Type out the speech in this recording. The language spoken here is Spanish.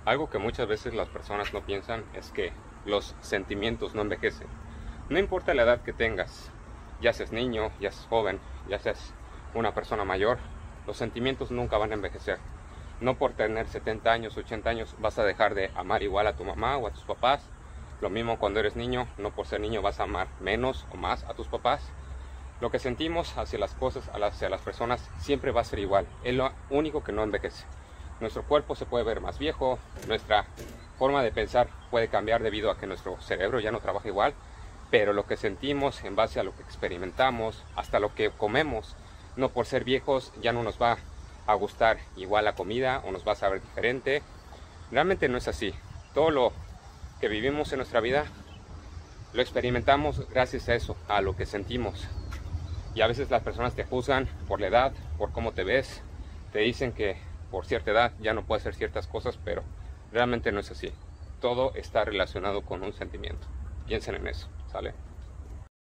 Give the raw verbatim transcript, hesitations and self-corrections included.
Algo que muchas veces las personas no piensan es que los sentimientos no envejecen. No importa la edad que tengas, ya seas niño, ya seas joven, ya seas una persona mayor, los sentimientos nunca van a envejecer. No por tener setenta años, ochenta años vas a dejar de amar igual a tu mamá o a tus papás. Lo mismo cuando eres niño, no por ser niño vas a amar menos o más a tus papás. Lo que sentimos hacia las cosas, hacia las personas, siempre va a ser igual. Es lo único que no envejece. Nuestro cuerpo se puede ver más viejo, nuestra forma de pensar puede cambiar debido a que nuestro cerebro ya no trabaja igual, pero lo que sentimos en base a lo que experimentamos, hasta lo que comemos, no por ser viejos ya no nos va a gustar igual la comida o nos va a saber diferente. Realmente no es así. Todo lo que vivimos en nuestra vida lo experimentamos gracias a eso, a lo que sentimos. Y a veces las personas te juzgan por la edad, por cómo te ves, te dicen que por cierta edad ya no puedes hacer ciertas cosas, pero realmente no es así. Todo está relacionado con un sentimiento. Piensen en eso, ¿sale?